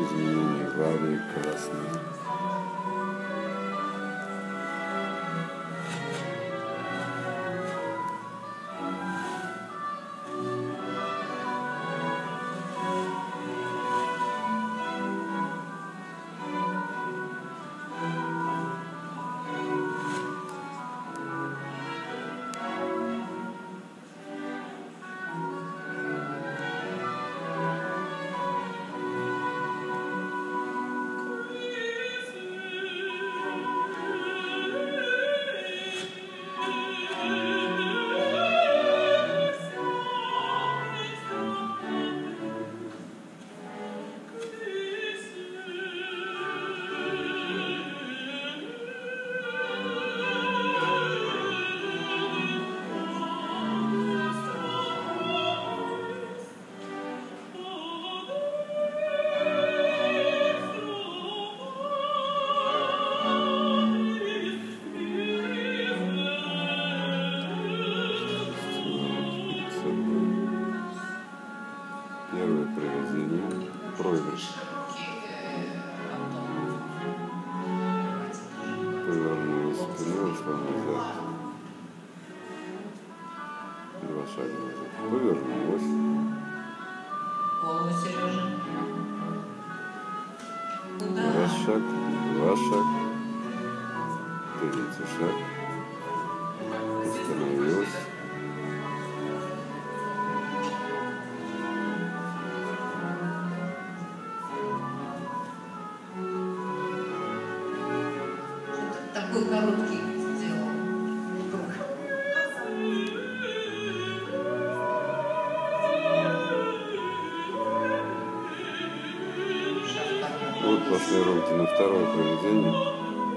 изменения в арии красной. Первое произведение – проигрыш. Повернулась спиной, ушла назад. 2 шага назад. Повернулась. Голову, Сережа. Куда? 1 шаг, 2 шага. 3-й шаг. Остановилась. Такой короткий сделал круг. Вот пошли руки на второе проведение.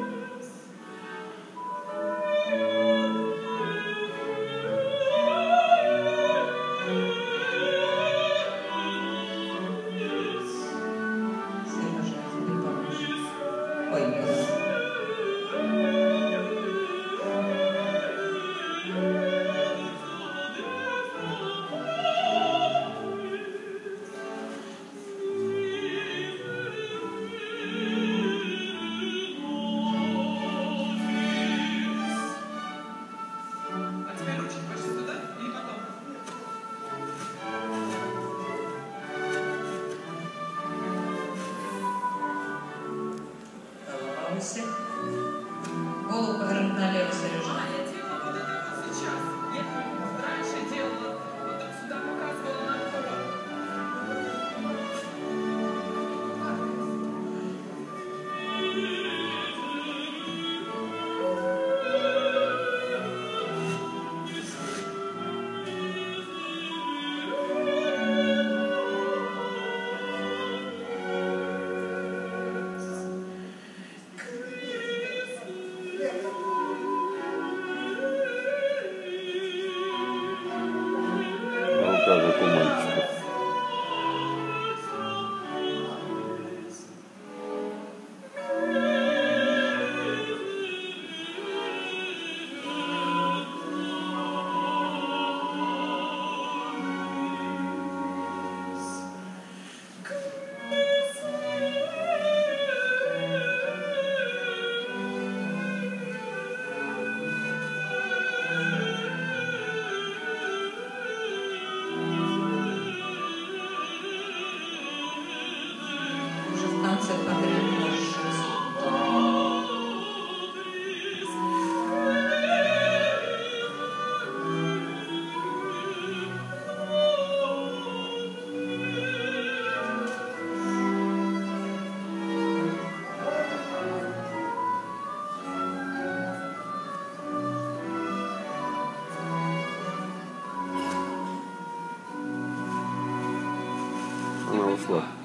Голову повернуть налево, Сережа. Я делала вот это вот сейчас. Я вот раньше делала, вот так сюда показывала на втором. Как у мальчика. Концерт подряд можешь. Она ушла.